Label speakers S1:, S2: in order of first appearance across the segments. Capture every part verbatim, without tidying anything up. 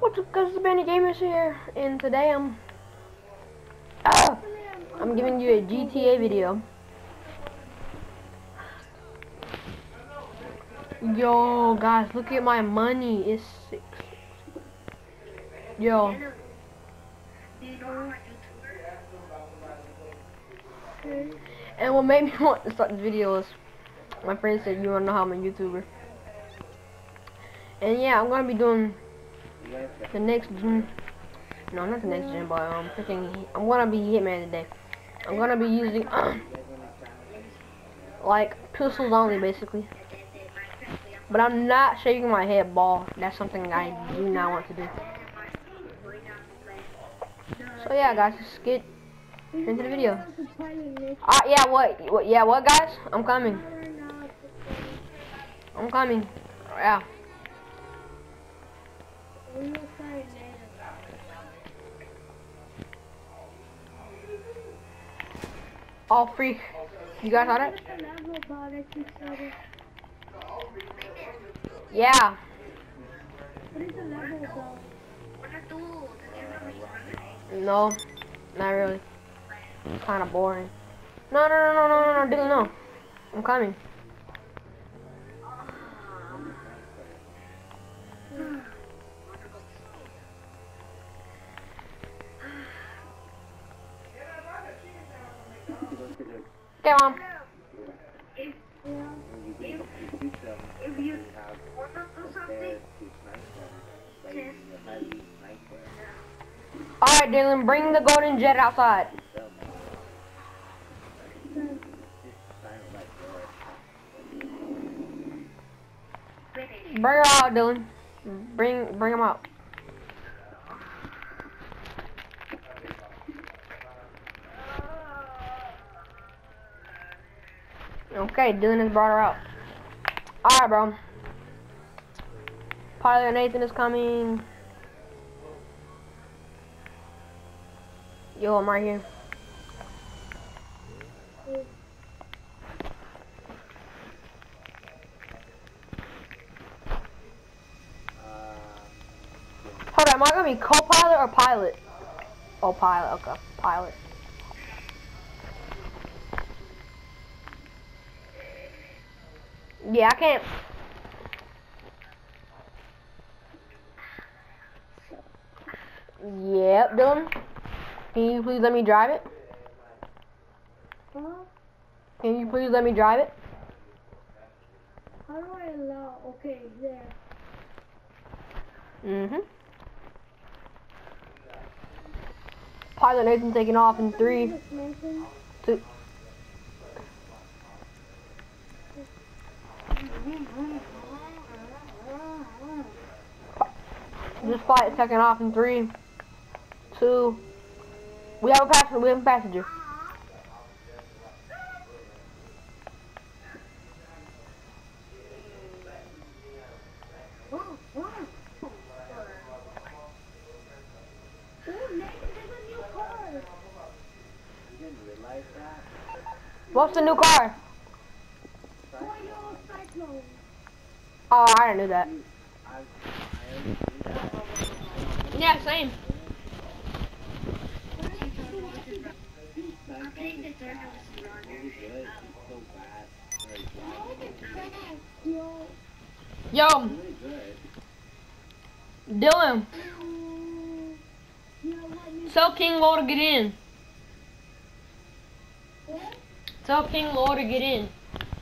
S1: What's up guys, it's Benny Gamers here, and today I'm ah, I'm giving you a G T A video. Yo guys, look at my money, it's six. Yo. And what made me want to start this video is my friend said, you wanna know how I'm a YouTuber. And yeah, I'm gonna be doing the next gen, no not the next gen, but um freaking I'm gonna be Hitman today. I'm gonna be using uh, like pistols only basically. But I'm not shaking my head ball. That's something I do not want to do. So yeah guys, let's get into the video. Ah uh, yeah what, what yeah what guys? I'm coming. I'm coming. Yeah. All free. You guys got it? Yeah. No, not really. It's kind of boring. No, no, no, no, no, no, no, Dylan, no. I'm coming. Okay, Mom.
S2: If, if, if you want to do something,
S1: Alright, Dylan, bring the golden jet outside. Bring her out, Dylan. Bring, bring him out. Okay, Dylan has brought her out. Alright, bro. Pilot Nathan is coming. Yo, I'm right here. Hold on, am I gonna be co-pilot or pilot? Oh, pilot, okay, pilot. Yeah, I can't. Yep, Dylan. Can you please let me drive it?
S2: huh?
S1: Can you please let me drive it?
S2: How do I allow? Okay, there.
S1: Mm-hmm. Pilot Nathan taking off in three, two. This flight is taking off in three, two. We have a passenger. We have a passenger. What's the new car? Oh, I didn't know that. Yeah, same. Yo, Dylan, tell King Law to get in. Tell King Law to get in.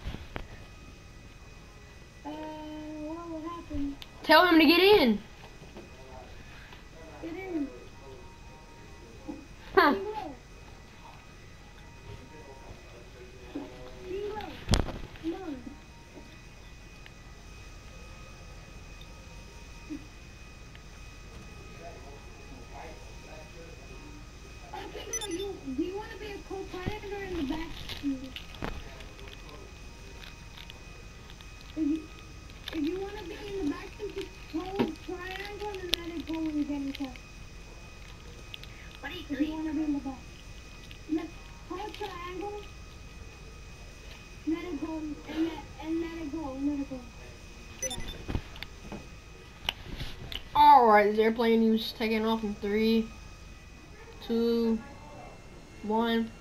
S2: Uh, what will happen?
S1: Tell him to get in.
S2: Get in.
S1: Huh.
S2: Come on. Okay, now you, do you want to be a co-pilot or in the back seat? If you, if you want to be in the back seat, just hold, try
S1: Alright, this airplane is taking off in three, two, one.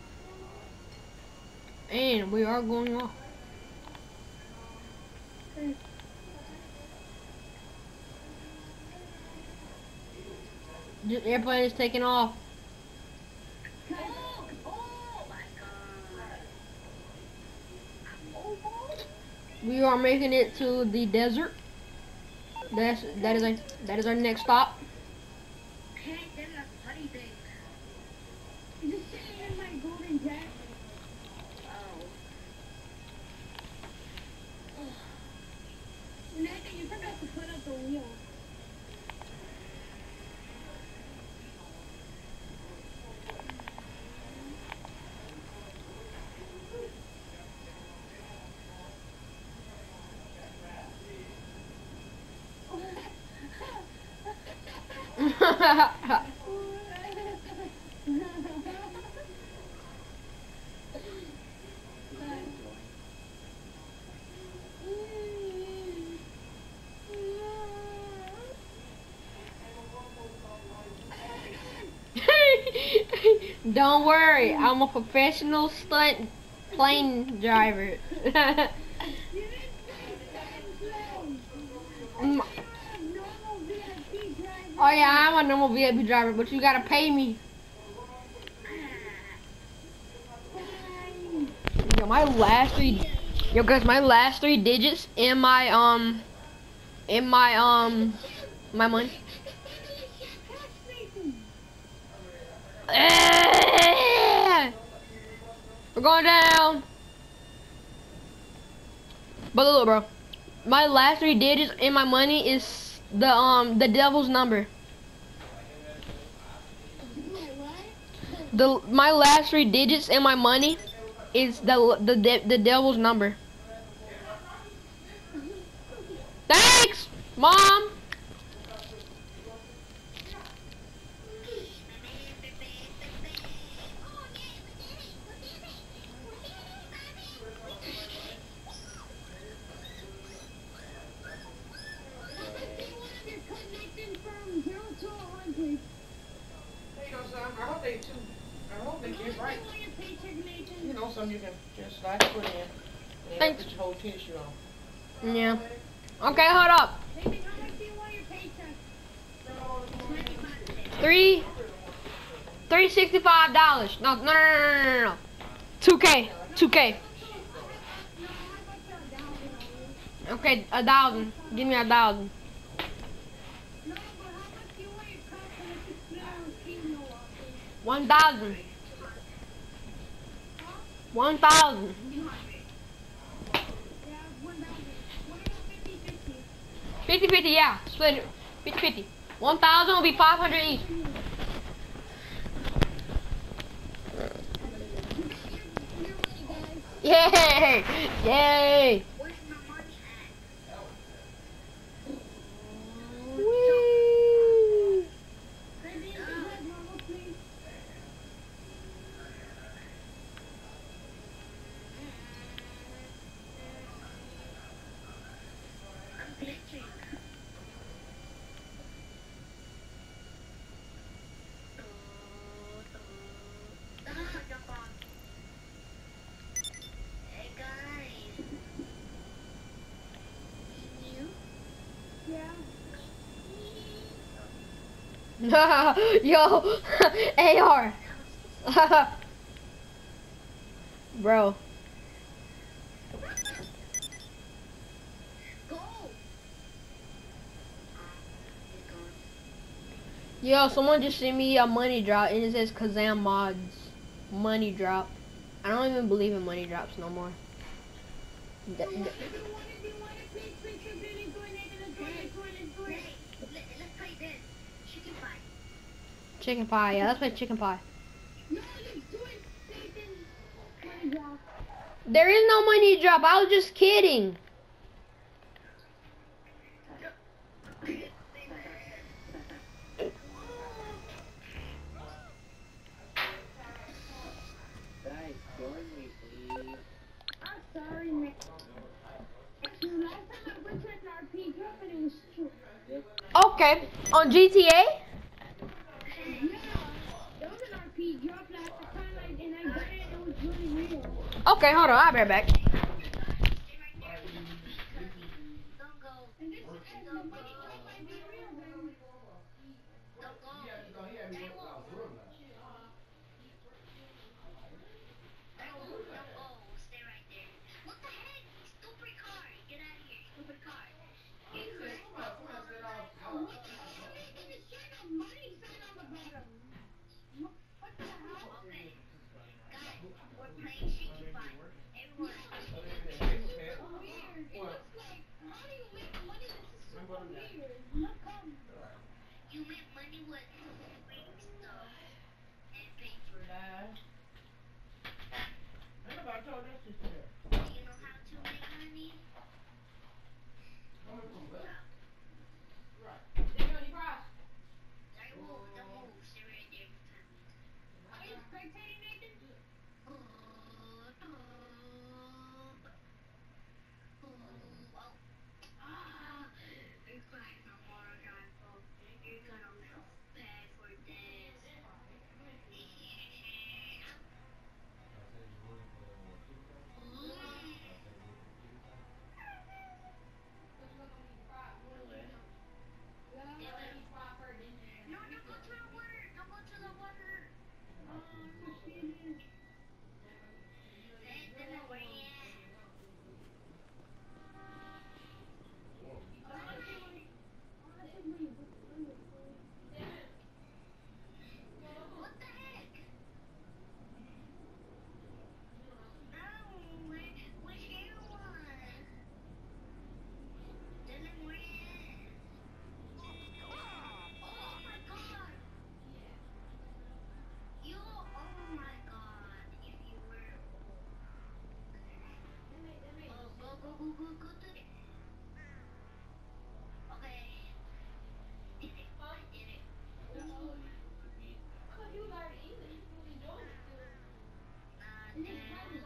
S1: And we are going off. This airplane is taking off. We are making it to the desert. That's that is our that is our next stop.
S2: Hey, there's a funny thing. Just sitting in my golden jet. Oh. Nathan, you forgot to put up the wheel.
S1: Don't worry, I'm a professional stunt plane driver. Mm. Oh yeah, I'm a normal V I P driver, but you gotta pay me. Yo, my last three, yo guys, my last three digits in my um, in my um, my money. We're going down. But look, bro, my last three digits in my money is the um the devil's number. The my last three digits in my money is the the de the devil's number. Thanks, Mom.
S3: I hope they too. I hope they get right. You know, some you can just slide your foot in and
S1: Thanks.
S3: put your whole tissue on.
S1: Yeah. Okay, hold up. Three, three sixty-five dollars. No, no, no, no, no, no, no. Two K, two K. Okay, a thousand. Give me a thousand. One thousand. One thousand. Fifty fifty, yeah. Split it. Fifty fifty. One thousand will be five hundred each. Yay! Yay! Yo, A R. Bro. Yo, someone just sent me a money drop and it says Kazam Mods. Money drop. I don't even believe in money drops no more. D d Chicken pie, yeah, let's play chicken pie. There is no money drop, I was just kidding. Okay, On G T A?
S2: Yeah, it was an R P drop last time, like, and I got it, and it was really real.
S1: Okay, hold on, I'll be right back.
S2: Don't go. And this is the money might be real, man. Don't go. They won't. Don't go. Stay right there. What the heck? Stupid car. Get out of here. Stupid car. What the hell? Okay. Guys, we're playing Shaky Five. Everyone. This is super weird. It looks like, how do you make money? This is super weird. Look how you make money with free stuff and paper.
S3: I never told that sister that.
S2: Do you know how to make money?
S3: Coming from where? Right.
S2: Don't move, don't move. Stay right there. Are you spectating, Nathan? Oh. Ah. You're crying no more, guys. You're gonna feel bad for this. No, don't go to the water. Don't go to the water. Oh, so serious. Hey, Dylan, where you at? What the heck? No, we we hear one. Dylan, where you at? Oh my God! You, oh my God! If you were, oh, go go go go go to the. Okay. Did it? I did it. Oh. Nah, damn.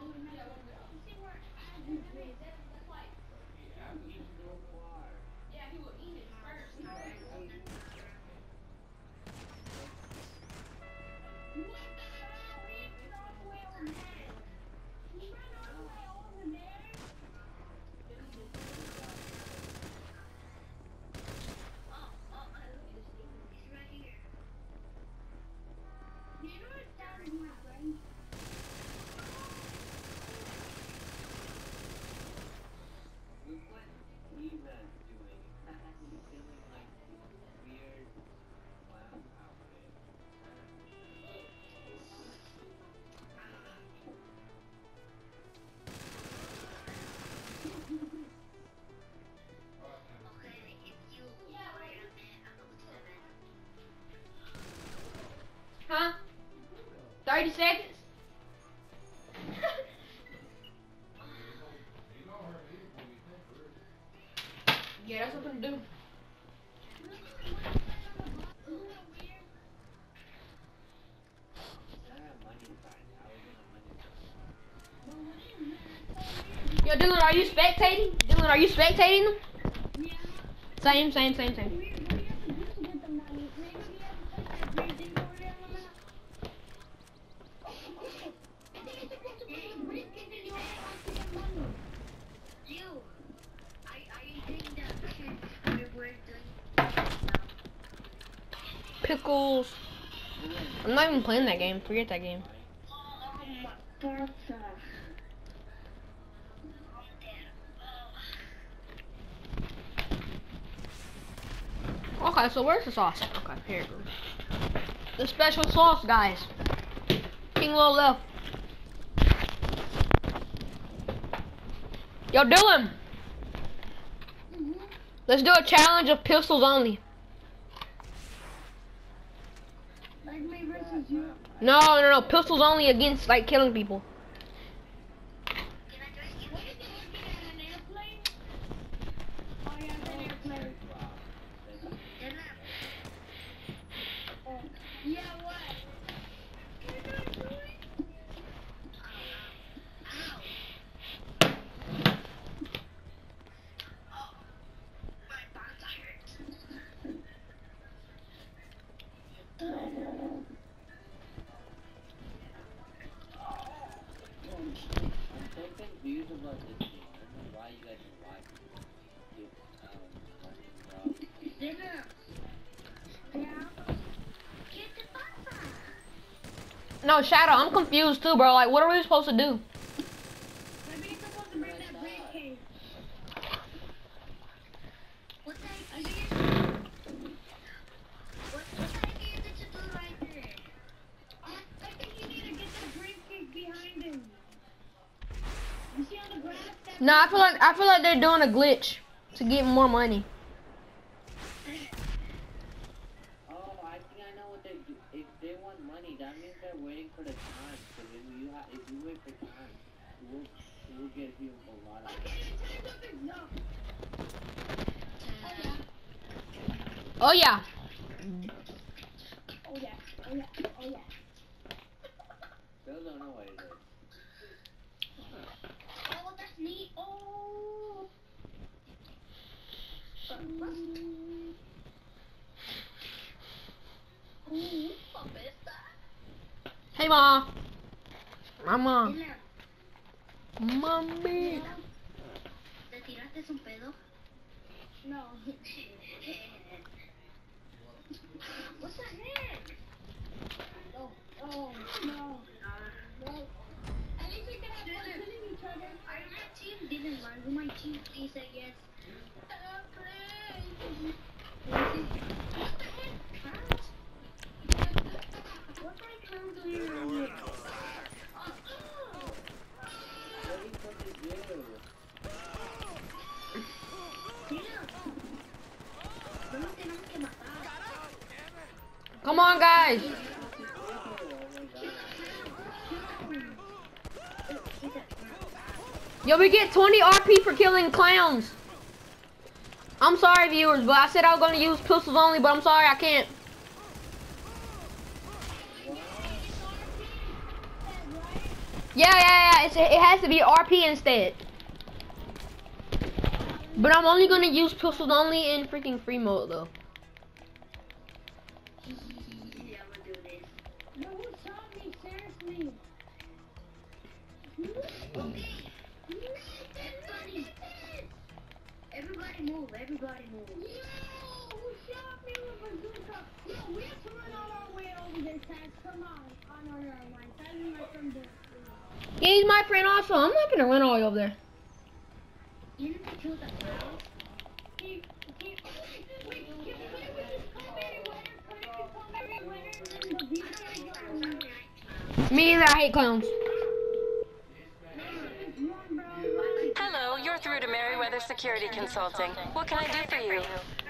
S1: Huh? thirty seconds? Yeah, that's what I'm gonna do. Yo, Dylan, are you spectating? Dylan, are you spectating them?
S2: Yeah.
S1: Same, same, same, same. Pickles. I'm not even playing that game. Forget that game. Okay, so where's the sauce? Okay, here it goes. The special sauce, guys. King Low left. Yo, Dylan.
S2: Mm-hmm.
S1: Let's do a challenge of pistols only.
S2: Like me versus you.
S1: No, no, no. Pistols only against, like, killing people.
S2: What is he looking at, an airplane? Oh yeah, it's an airplane. Oh. Yeah, what?
S1: No, Shadow, I'm confused too, bro. Like, what are we supposed to do?
S2: Maybe you're supposed to bring that briefcase. What the heck? I think what, what the heck is it to do right there? I, I think you need to get the briefcase behind him. You see on the grass? That
S1: No, I feel like I feel like they're doing a glitch to get more money.
S4: Oh, I think I know what they do. If they want money, that means they're waiting for the time. So if you ha if you wait for time, you will you will get you a lot of money.
S1: Oh yeah.
S2: Oh yeah, oh yeah, oh yeah.
S4: Still don't know what it is.
S2: Oh, that's neat. Oh. Uh, what? Ooh, what is that?
S1: Hey, ma. Mama.
S2: Dile,
S1: Mami.
S2: ¿te tiraste un pedo? No. What the heck? Oh, oh, no. No. At least we can have fun killing each other. Are you my team? Dylan, are you my team? Please say yes. Uh, please. What the heck? Clowns? What kind of clowns are you around here?
S4: What are you supposed to do?
S2: No nos tenemos que matar.
S1: Come on, guys. Yo, we get twenty R P for killing clowns. I'm sorry, viewers, but I said I was gonna use pistols only, but I'm sorry I can't. Yeah, yeah, yeah. It's, it has to be R P instead. But I'm only gonna use pistols only in freaking free mode though.
S2: Yeah, we'll do this. No, who shot me? Seriously. Okay. Everybody. Everybody move. Everybody move. Yo, who shot me with a bazooka? Yo, we have to run on our way over there, Taz. Come on. On our way. Taz is my friend.
S1: Yeah, he's my friend also. I'm not gonna run all the way over there.
S2: You need to kill the clown. He, he, wait, wait, can we just call Merryweather? Can we just call Merryweather and then the video?
S1: Me either. I hate clowns.
S5: Hello, you're through to Merryweather Security Consulting. What can I do for you?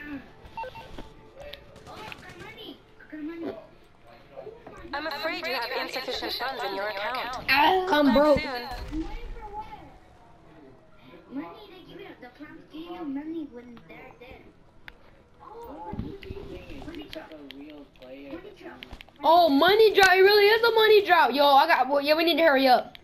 S2: Oh, Carmani. Carmani.
S5: I'm afraid you have insufficient funds in your account.
S1: I'm broke.
S5: Soon.
S2: Money for what? Money, they give you, the clowns give you money when they're dead. Oh,
S4: You think
S2: money
S4: it's
S2: drop.
S4: a real player?
S2: Money drop.
S1: Oh, money drop. It really is a money drop. Yo, I got. Well, yeah, we need to hurry up.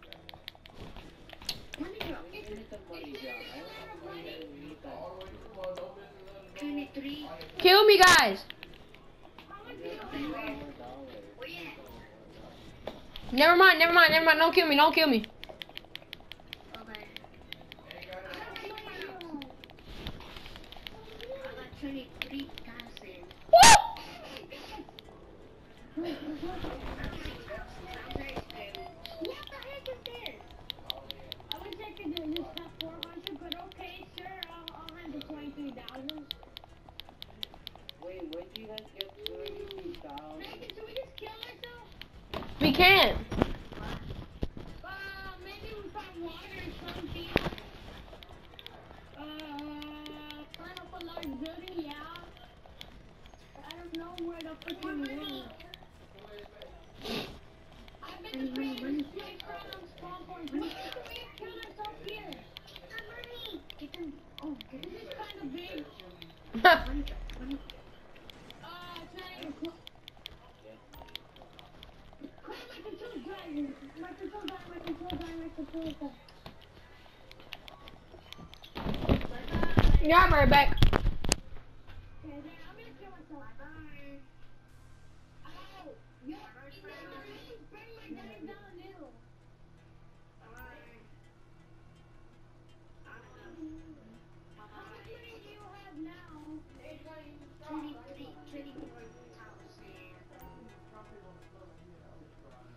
S2: Money drop.
S4: Give me some money, John. I don't know if you need that.
S2: twenty-three.
S1: Kill me, guys.
S2: Where you at?
S1: Never mind. Never mind. Never mind. Don't kill me. Don't kill me.
S2: Okay. I got twenty-three thousand.
S1: Woo!
S2: What the heck is this? I wish I could do this top four hundred, but okay, sure, I'll, I'll handle twenty-three thousand.
S4: Wait, where did you guys get thirty-two thousand?
S2: Megan, should we just kill ourselves?
S1: We can.
S2: Uh, maybe we find water or something. Uh, climb up a large building, yeah. I don't know where the freaking is. I've been to creative place around spawn points. What if we kill ourselves here? Get the money! Get them. Oh, this is kind of big. Money, money. Uh, trying to. Crap, my control's driving. My control died, my control died, my control died. Bye-bye.
S1: Yeah, I'm right back.
S2: Okay, then I'm gonna kill myself. Bye-bye. Ow! Yo, bring my dive down a little. Bye. How much money do you have now? twenty-three, twenty-four thousand.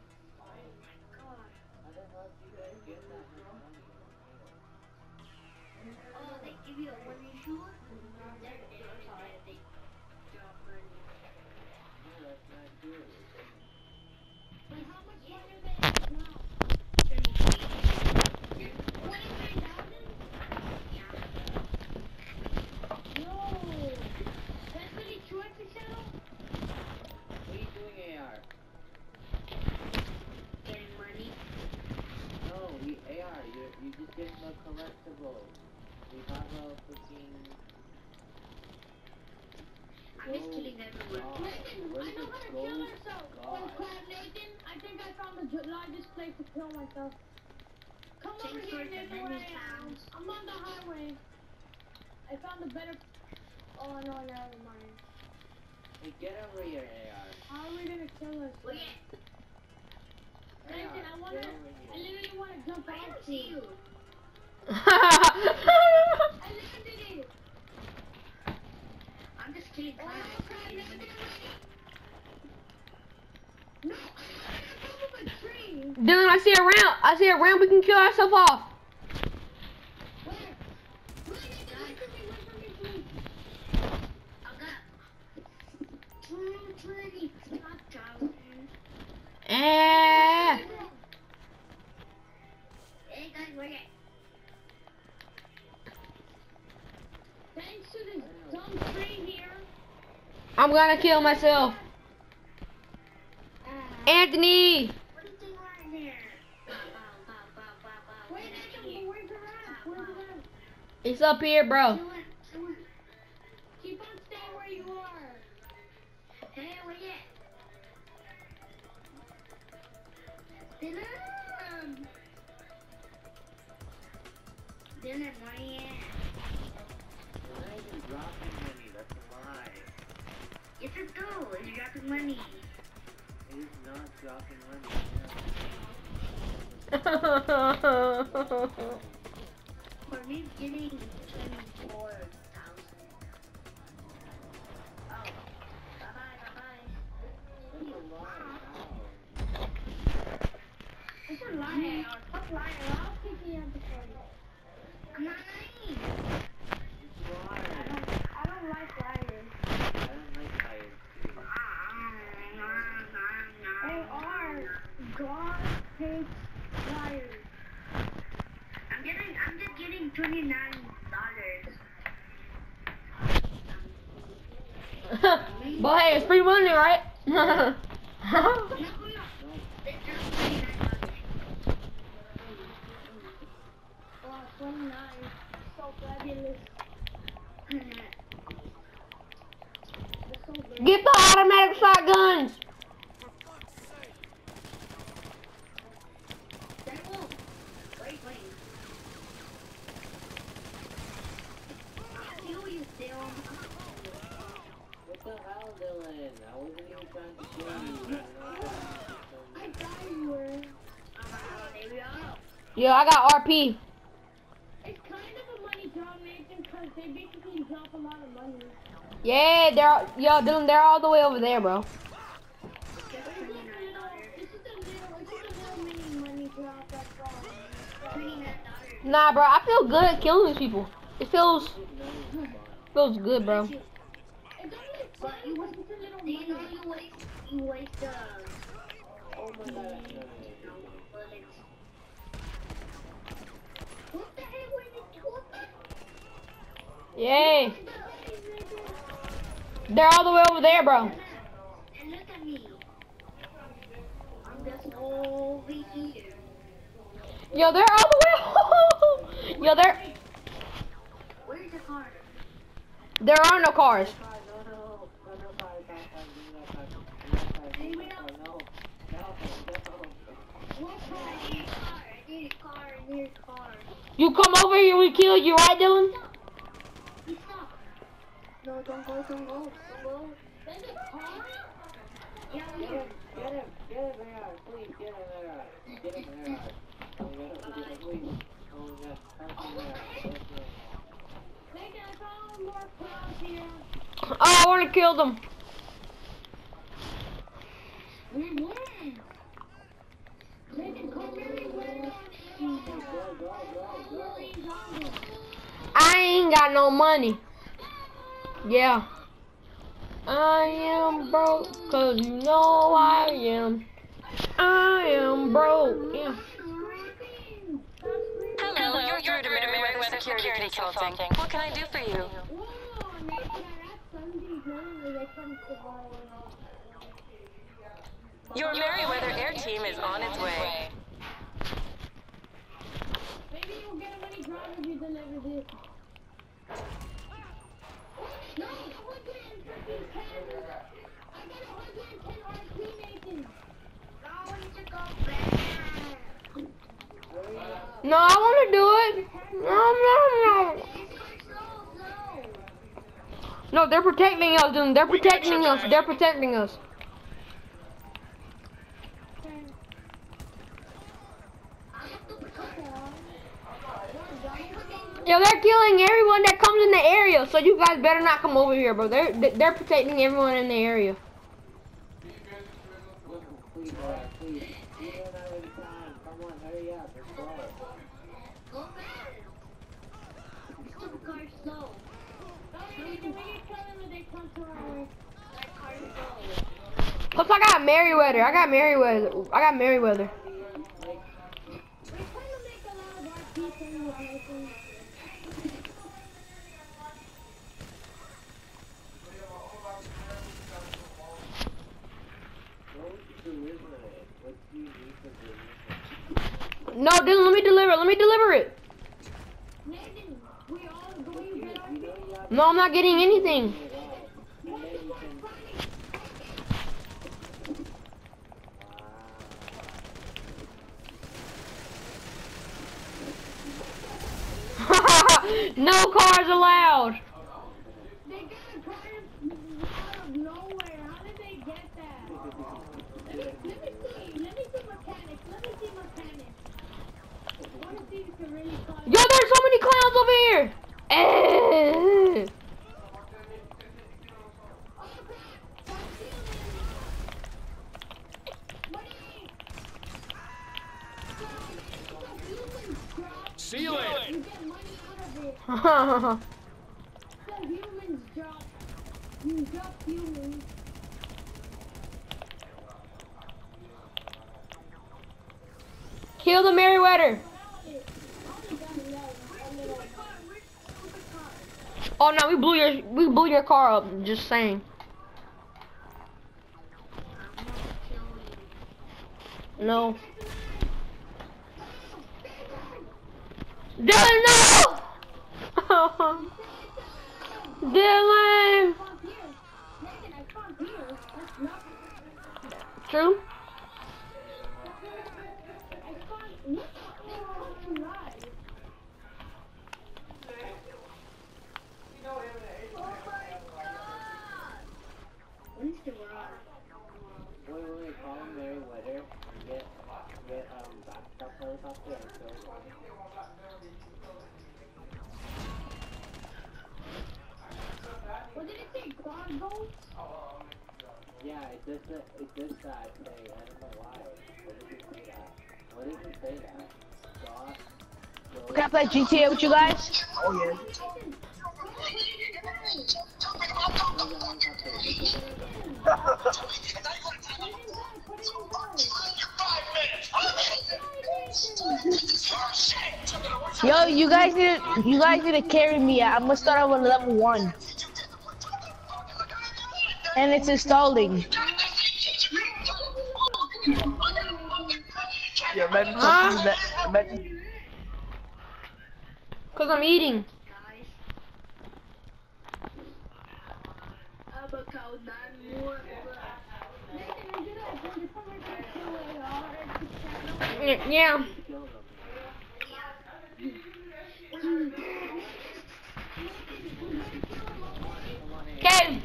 S4: combustible. We have a freaking...
S2: I'm just killing everyone.
S4: Oh,
S6: Nathan,
S4: where's
S6: I know
S4: the
S6: how to
S4: gold
S6: kill myself.
S4: god?
S6: Oh crap, Nathan, I think I found the j- largest place to kill myself. Come over
S2: Thanks
S6: here,
S2: for the
S6: Nathan,
S2: many
S6: where I am.
S2: towns.
S6: I'm on the highway. I found a better... Oh no, never mind.
S4: Hey, get over here, A R.
S6: How are we gonna kill us?
S2: Wait,
S6: Nathan,
S4: A R,
S6: I wanna...
S4: get over
S6: I
S4: here.
S6: literally wanna jump
S2: I
S6: out
S2: don't
S6: to
S2: see
S6: you.
S2: you.
S6: I landed it.
S2: I'm just killing
S6: Oh
S2: clowns.
S6: crap, Nathan. No, I'm on top of a tree.
S1: Dylan, I see a ramp. I see a ramp. We can kill ourselves off.
S6: Where? Wait, Nathan, wait for me, wait for me, please.
S2: I got two trees. Not thousand.
S1: Eh.
S2: Hey guys, where you?
S6: Thanks to this dumb tree here.
S1: I'm gonna kill myself.
S6: Uh,
S1: Anthony.
S2: What is going on there? Bow, bow, bow, bow, bow.
S6: Wait, Nathan, where's the ramp? Where's the ramp?
S1: It's up here, bro.
S2: Do it, do it.
S6: Keep on staying where you are.
S2: Hey, where you? Dylan! Dylan, where you at?
S4: You're not even dropping money, that's a lie.
S2: Yes, it do. It's dropping money.
S4: It is not dropping money.
S2: For me, it's getting twenty-four thousand. Oh. Bye-bye, bye-bye.
S4: That's a lie.
S6: It's a liar. Stop lying. I'll kick you out the party.
S2: I'm not lying.
S4: You are.
S6: I don't, I don't like liars.
S4: I don't like liars too.
S6: They are. God hates liars.
S2: I'm getting, I'm just getting twenty-nine dollars.
S1: But hey, it's free money, right?
S2: No, no. It's just twenty-nine dollars.
S6: Wow, twenty-nine. So fabulous. They're so good.
S1: Get the automatic shotguns.
S2: Devil. Wait, wait. I'll kill you, Dylan.
S4: What the hell, Dylan? I wasn't even trying to kill you.
S6: I thought you were.
S2: Oh, there we go.
S1: Yo, I got R P.
S6: It's kind of a money drop, Nathan, because they basically drop a lot of money.
S1: Yeah, they're yo, Dylan, they're all the way over there, bro.
S2: Just
S6: This is a
S2: twenty-nine
S6: little,
S2: dollars.
S6: this is a little, this is a little mini money drop, that's all.
S2: twenty-nine dollars.
S1: Nah, bro, I feel good killing these people. It feels feels good, bro.
S6: It's only
S2: But
S6: fun,
S2: you
S6: but
S2: waste,
S6: it's a little
S2: do you know
S6: money.
S2: you waste, you waste, uh,
S4: Oh my god. No, no, no, no.
S2: bullets. What the hell were they talking?
S1: Yay. They're all the way over there, bro.
S2: And look at me. I'm just over here.
S1: Yo, they're all the way. Yo, there
S2: Where's the car?
S1: there are no cars.
S4: No, no, no, no, no, car, car, car, give me that car, give me that car, give me that car, no, no, no.
S2: What car? I need a car. I need a car. I need a car.
S1: You come over here, we kill you, right, Dylan?
S2: Stop. No, don't go, don't go, don't go.
S6: There's a car?
S2: Yeah, we
S4: Get him, get him, get him, A R, please, get him, A R, get him, A R. Oh my god, get him, please. Oh my god, help me, A R, help me.
S6: Nathan, I found more clouds here.
S1: Oh, I want to kill them.
S2: We won.
S6: Nathan, come very well.
S4: Go, go, go, go.
S1: I ain't got no money. Yeah. I am broke, cause you know I am. I am broke, yeah.
S5: Hello, you're through to Meriwether Security Consulting. What can I do for you?
S6: Whoa, Nathan, I got something good. They come to buy.
S5: Your Meriwether Air Team is on its way.
S6: Maybe you'll get a money promise you deliver this. No, one hundred fifty ten. I got one hundred ten R P, Nathan.
S2: No, we need to go back.
S1: No, I want to do it. No, no, no.
S2: It's going slow, slow.
S1: No, they're protecting us, dude. They're protecting us. They're protecting us. Yo, they're killing everyone that comes in the area, so you guys better not come over here, bro. They're they're protecting everyone in the area.
S4: Please, uh, please. You don't have any time. Come on, hurry up. Let's go.
S2: Go back. The car's slow.
S6: Nathan, when you tell them that they come to our way.
S2: That car's slow.
S1: Plus, I got Merryweather. I got Merryweather. I got Merryweather.
S6: We're trying to make a lot of R P things with Nathan.
S4: What do you need for delivery?
S1: No, Dylan, let me deliver it. Let me deliver it.
S6: Nathan, we all going to get R P.
S1: No, I'm not getting anything. No cars allowed.
S6: They got a car out of nowhere. How did they get that? Let me, let me see. Let me see mechanics. Let me see mechanics. I want to see if you can really fly.
S1: Yo, there's so many clowns over here. Eh.
S6: Seal it. You get money out of it.
S1: Hahaha.
S6: The humans drop. You drop humans.
S1: Kill the Merryweather. Oh no, we blew your we blew your car up. Just saying. No. Dylan, no! Dylan. True.
S4: Wait, wait, wait, call Merryweather and get, get, um, backup helicopter and kill one.
S6: What did it say? God goes?
S4: Yeah, it does that, it does that thing, I don't know why. What did it say that? What did it say that? God, goes-
S7: Can I play G T A with you guys?
S3: Oh yeah.
S7: Yo, you guys need to, you guys need to carry me. I'm gonna start out with level one. And it's installing.
S3: Yeah, imagine
S1: Huh?
S3: something that imagine
S1: Cause I'm eating. Yeah. Okay.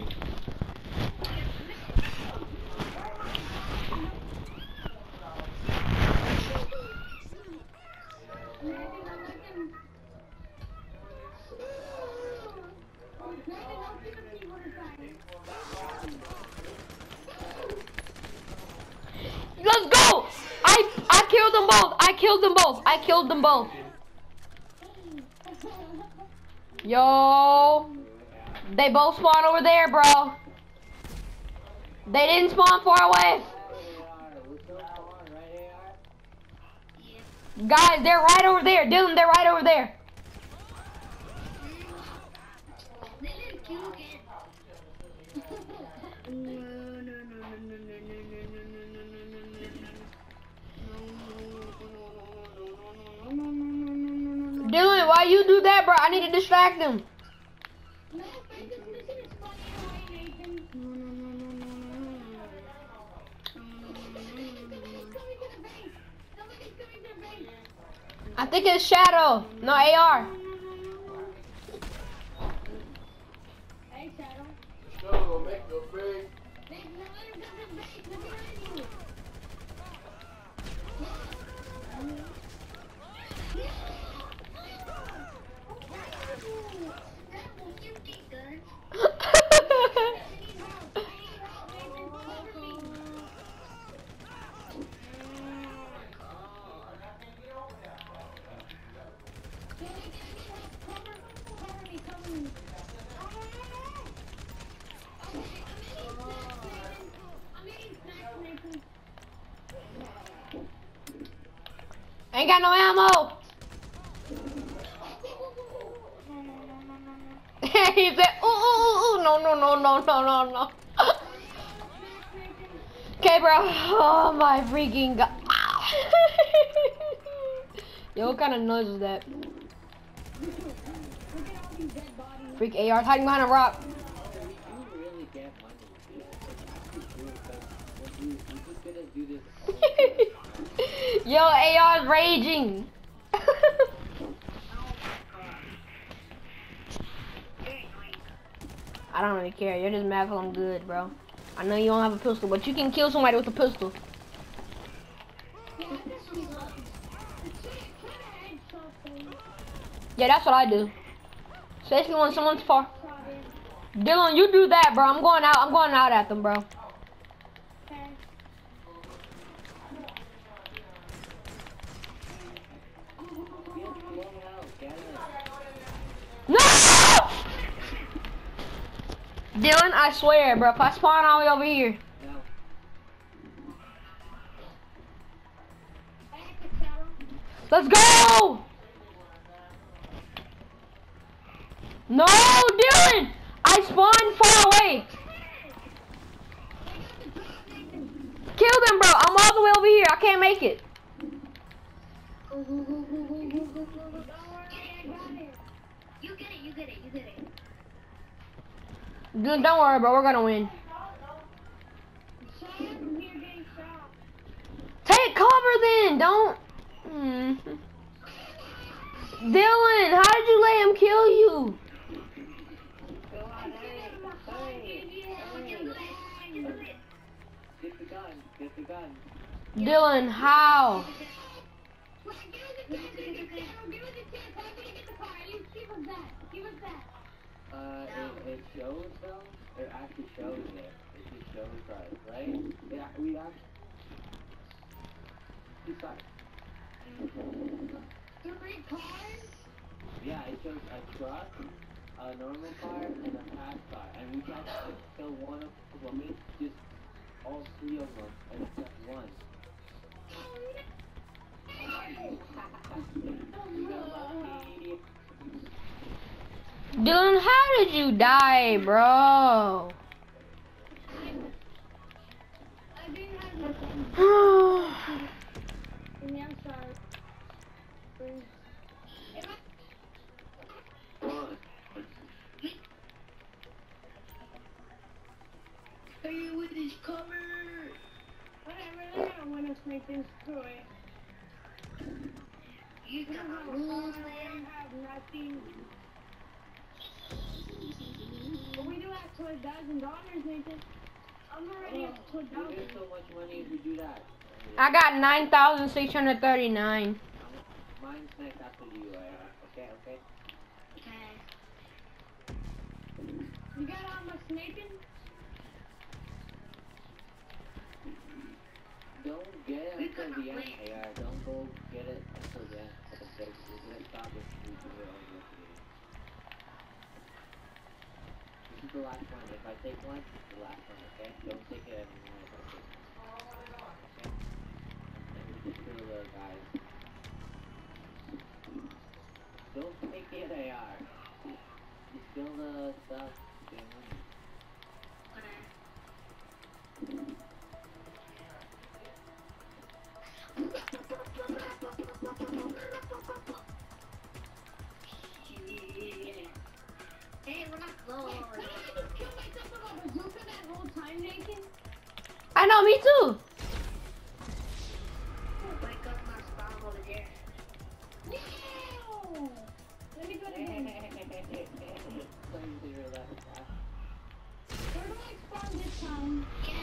S1: Let's go! I I killed them both. I killed them both. I killed them both. Yo. They both spawn over there, bro. They didn't spawn far away. Guys, they're right over there. Dylan, they're right over there. you do that, bro. I need to distract him.
S6: No, man, this mission is funny in a way, Nathan. No, no, no, no, no, no, no, no. Somebody's coming to the base. Somebody's coming to the base.
S1: I think it's Shadow. No, A R.
S6: Hey, Shadow.
S3: Shadow gonna make no big.
S6: They no, they're coming to the base. They're behind you.
S1: Ain't got no ammo. He said, ooh, ooh, ooh, ooh, no, no, no, no, no, no, no. Okay, bro. Oh my freaking god. Yo, what kind of noise was that? Freak A R hiding behind a rock. Yo, A R's raging. I don't really care. You're just mad because I'm good, bro. I know you don't have a pistol, but you can kill somebody with a pistol. Yeah, that's what I do. Especially when someone's far. Dylan, you do that, bro. I'm going out. I'm going out at them, bro. No! Dylan, I swear, bro. If I spawn all the way over here. Let's go! No, Dylan! I spawned far away. Kill them, bro. I'm all the way over here. I can't make it.
S2: You get it, you get it, you get it.
S1: Dude, don't worry, bro. We're gonna win. Take cover then. Don't. Hmm. Dylan, how did you let him kill you?
S4: Get the gun, get the gun.
S1: Dylan, how?
S4: Uh, it, it shows though. It actually shows it. It just shows us, right? Yeah, we actually. Two sides.
S6: Three cars?
S4: Yeah, it shows a truck, a normal car, and a fast car. And we tried to kill one of them. I mean, just all three of them, and except one. We got lucky.
S1: Dylan, how did you die, bro?
S6: I didn't have nothing. Yeah, I'm sorry.
S2: Hey, with his cover.
S6: Whatever, they're gonna win us, make things through it.
S2: You
S6: We don't have a phone, we have nothing. But we do have twelve thousand dollars, Nathan. I'm already
S4: Oh,
S6: at twelve
S4: we
S6: thousand.
S4: get so much money if we do that.
S1: I got nine thousand six hundred thirty-nine.
S4: Mine's next after you, uh, okay, okay?
S6: You got all my snaking?
S4: Don't get it until the end, A R. Don't go get it until the end. Okay, we're gonna stop if we do it on this video. This is the last one. If I take one, it's the last one, okay? Don't take it anymore if I take one. Okay? And we just kill the guys. Don't take it, A R. Just kill the stuff. Get money.
S1: I know, me too.
S2: Wake up my spawn over there.
S6: No! Let me go to him. Where do I spawn this time?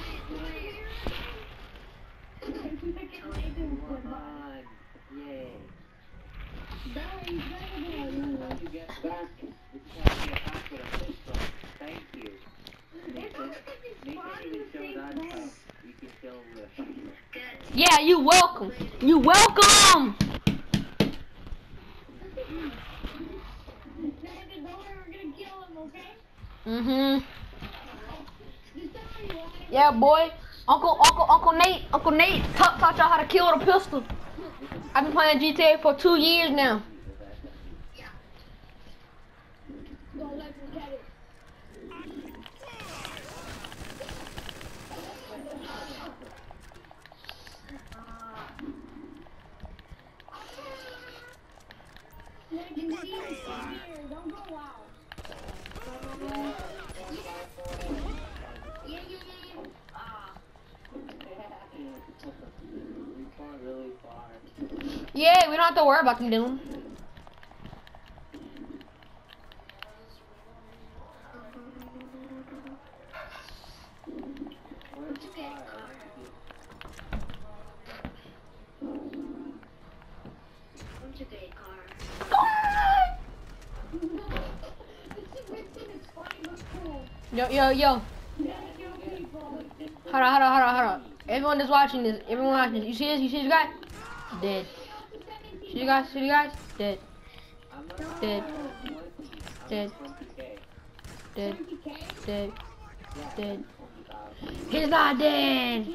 S4: Come on. Yay.
S6: No, he's better than
S4: How you get back? We just have to get back with a pistol. Thank you. Nathan, Nathan even showed us how you can kill with.
S1: Yeah, you welcome. You welcome. Mhm. Yeah, boy. Uncle, Uncle, Uncle Nate, Uncle Nate taught, taught y'all how to kill with a pistol. I've been playing G T A for two years now.
S6: Don't let me get it. Let me see it here. Don't go out.
S2: Yeah, yeah, yeah, yeah. Ah.
S4: We fought really far.
S1: Yeah, we don't have to worry about them, Dylan.
S4: Where's the car?
S2: What's a great car?
S1: Yo, yo, yo. Hold on, hold on, hold on, hold on. Everyone that's watching this, everyone watching this. You see this? You see this guy? Dead. See you guys? See you guys? Dead.
S4: I'm not
S1: Dead.
S4: twenty.
S1: Dead.
S4: twenty K.
S1: Dead. Dead.
S4: Yeah,
S1: Dead.
S4: twenty thousand.
S1: He's not dead.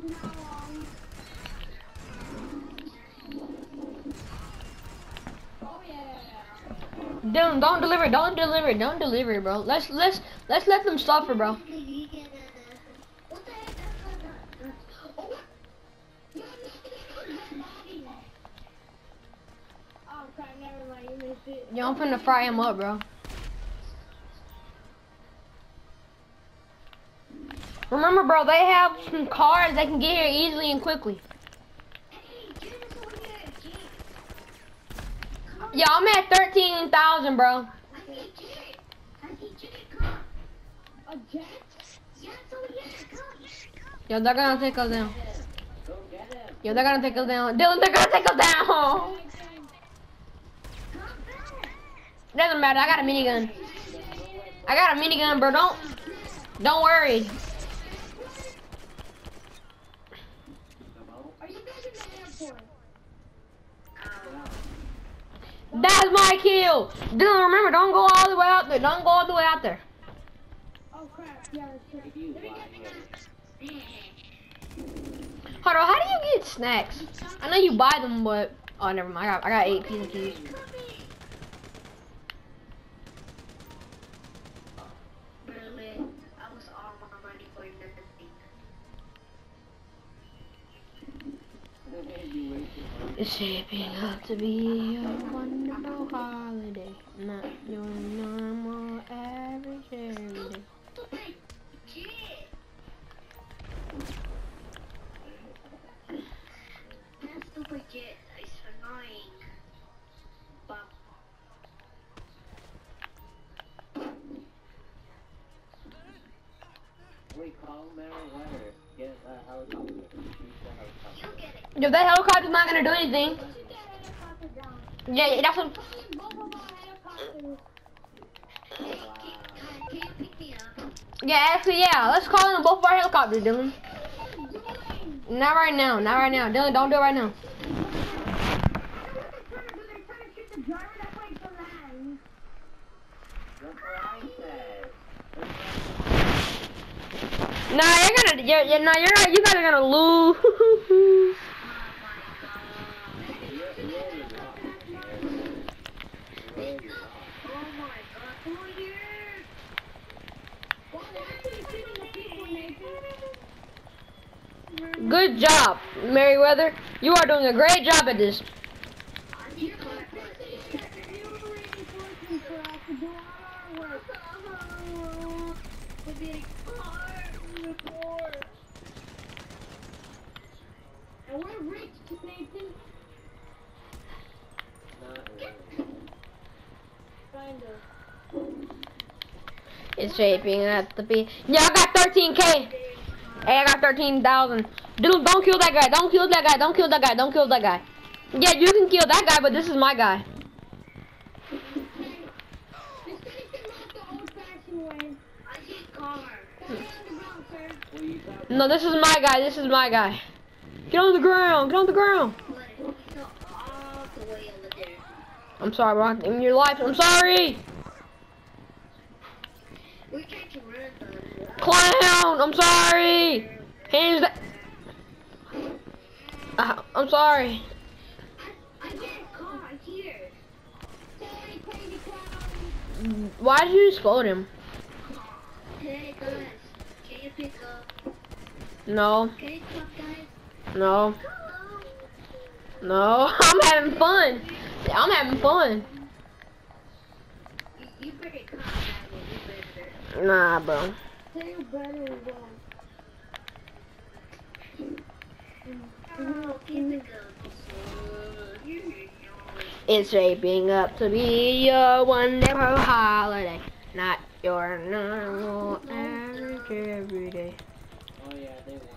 S1: Dylan, don't deliver, don't deliver, don't deliver, bro. Let's let's let's let them suffer, bro.
S2: What the heck? Oh.
S6: Oh crap, never mind, you missed it.
S1: Yo, I'm finna fry him up, bro. Remember, bro, they have some cars that can get here easily and quickly.
S2: Hey, get us over here, Jake.
S1: Yeah, I'm at thirteen thousand, bro.
S2: I need Jake. I need Jake. Come.
S6: A jet?
S2: Yeah, it's over here. Come.
S1: Yo, they're gonna take us down.
S4: Go get him.
S1: Yo, they're gonna take us down. Dylan, they're gonna take us down.
S2: Come back.
S1: Doesn't matter, I got a minigun. I got a minigun, bro. Don't, don't worry.
S6: Are you guys in the airport?
S1: That's my kill. Dylan, remember, don't go all the way out there. Don't go all the way out there.
S6: Oh crap, yeah, that's true.
S4: You
S6: Let me
S4: lie
S6: get
S4: here.
S1: Hold on, how do you get snacks? I know you buy them, but oh, never mind. I got, I got eight pieces of keys.
S2: Really, I was all ready for nothing.
S4: You wasted money.
S1: It's shaping up to be a wonderful holiday. Not your normal average everyday.
S2: Stupid kid. That stupid kid is annoying. But
S4: Wait, call Meriwether. Get a helicopter. Shoot the helicopter.
S2: you get it.
S1: If that helicopter's not gonna do anything,
S6: Put that helicopter down.
S1: yeah, yeah, that's what.
S6: Both of our helicopters.
S2: Hey, can, uh, can you pick me up?
S1: Yeah, actually, yeah. Let's call in both of our helicopters, Dylan. Not right now. Not right now, Dylan. Don't do it right now.
S4: That's what I said.
S1: Nah, you're gonna. You're, you're, nah, you're. You guys are gonna lose.
S2: Oh my god, who are you?
S1: Good job, Meriwether. You are doing a great job at this.
S2: You collect
S1: It's shaping up to be. Yeah, I got thirteen K. Hey, I got thirteen thousand. Dude, don't kill that guy. Don't kill that guy. Don't kill that guy. Don't kill that guy. Yeah, you can kill that guy, but this is my guy. No, this is my guy. This is my guy. Get on the ground. Get on the ground. I'm sorry, bro. In your life, I'm sorry. Clown, I'm sorry. Hands that. Uh, I'm sorry. Why did you scold him? No. No. No. I'm having fun. I'm having fun. Nah, bro. It's shaping up to be your wonderful holiday, not your normal average every day.
S4: Oh yeah, they won.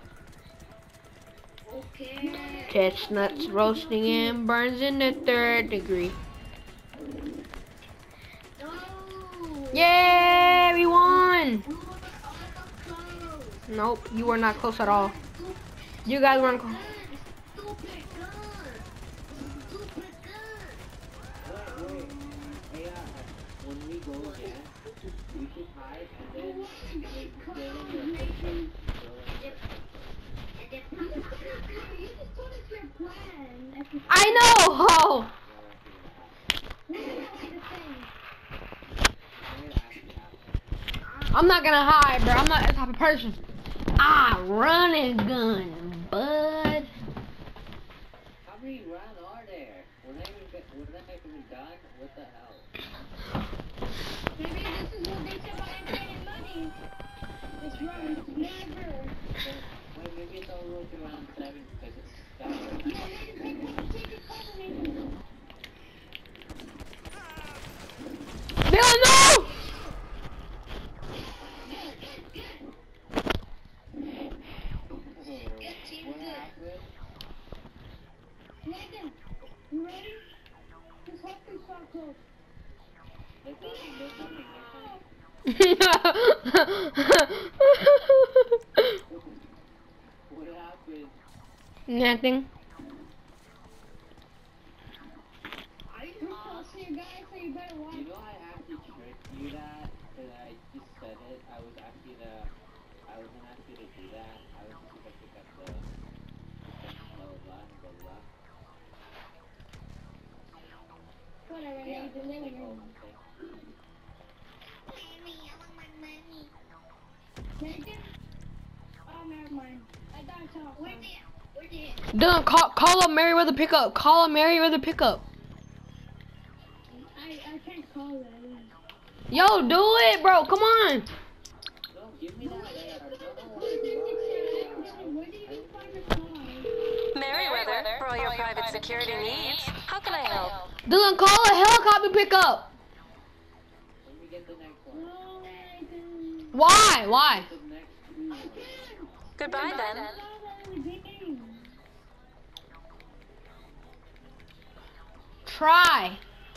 S2: Okay.
S1: Chestnuts roasting and burns in the third degree.
S2: No.
S1: Yay, we won! Nope, you were not close at all. You guys weren't close. I know! Oh. I'm not gonna hide, bro. I'm not that type of person. I run and gun, bud.
S4: How many rounds are there? We're not even, get, we're not even done? What the hell?
S6: Maybe this is what they said about getting money. This run is never.
S4: Wait, maybe it's all rolled around seven because it's
S6: Yeah, they take it cover me.
S1: Dylan, no!
S4: What happened?
S6: Nathan, you ready? Just hope they start close.
S4: They're coming, they're coming, What happened?
S1: Nothing.
S6: I just told you guys, so you better watch.
S4: You know I actually tricked you that, that I just said it. I was actually the, I was gonna ask you to do that. I was just gonna pick up the, blah blah blah blah blah.
S6: Whatever,
S4: Yeah,
S6: Nathan, they
S4: like,
S6: will
S4: oh,
S6: know.
S4: okay.
S6: Nathan? Oh, never mind. I thought I saw a phone.
S1: Dylan, call call up Merryweather pickup. Call up Merryweather pickup.
S6: I, I can't call that.
S1: Yo, do it, bro. Come on.
S4: No, give me that there. I don't know what
S6: Where did you find the car?
S5: Merryweather, for all your private security needs. How can I help?
S1: Dylan, call a helicopter pickup.
S4: Let me get the next one.
S6: No, Nathan.
S1: Why? Why?
S4: The next two.
S5: Goodbye then.
S6: I saw that in the game.
S1: Try.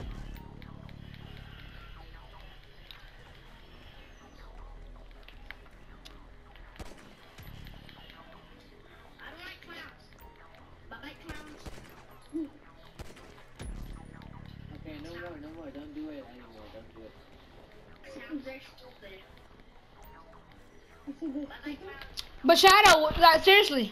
S4: Okay, no more, no more. Don't do it anymore. Don't do it.
S2: Sounds very stupid.
S6: I said this.
S1: But Shadow, like seriously,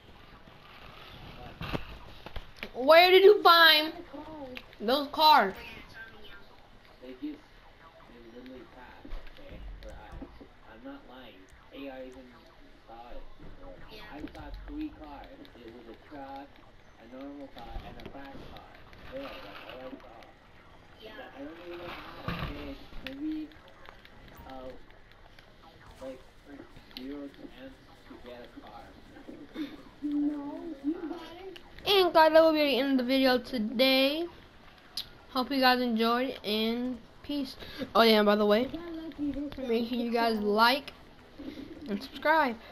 S1: where did you find those cars?
S4: They just, they literally passed, okay, for us. I'm not lying. A I even saw it. I saw three cars. It was a truck, a normal car, and a fast car. There, that's all I saw.
S2: Yeah.
S4: But I don't even know how, okay? Maybe, uh, like, zero chance to get a car.
S6: No, you got it.
S1: And guys, that will be the end of the video today. Hope you guys enjoyed and peace. Oh yeah, by the way,
S6: I like see this.
S1: Make sure you guys like and subscribe.